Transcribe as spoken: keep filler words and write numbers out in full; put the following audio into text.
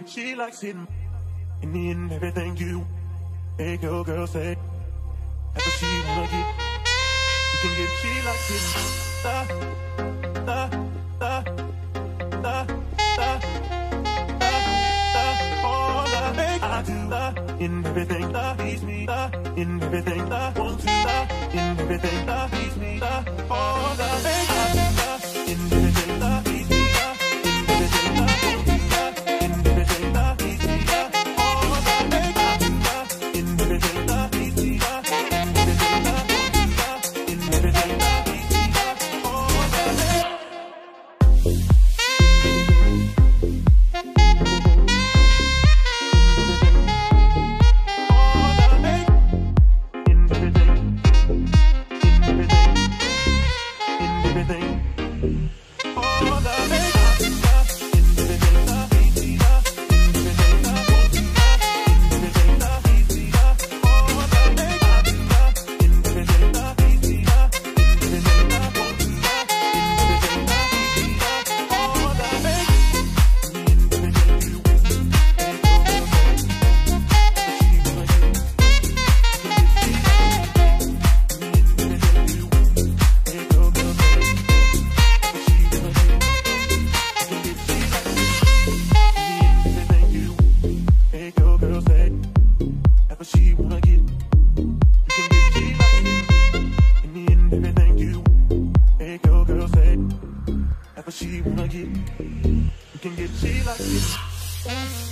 get, she likes it. In the end, everything you make your girl say, that's what she wanna get. You can get, she likes it. Da, da, da, da, da, da, da. All I make, I do, da, in everything, da, please me, da, in everything, da, want to, da, in everything, da, please me, da. All I make, I do, da, in everything, da, please me, da, in everything, da, want to, da, in everything, da, please me, da. All I make, I do, da, in everything, da, please me, da, in everything, da, want to, da, in everything, da, please me, da. All I make. She wanna get, you can get, she likes it. In the end, everything you make your girl say, that's what she wanna get. You can get, she likes it.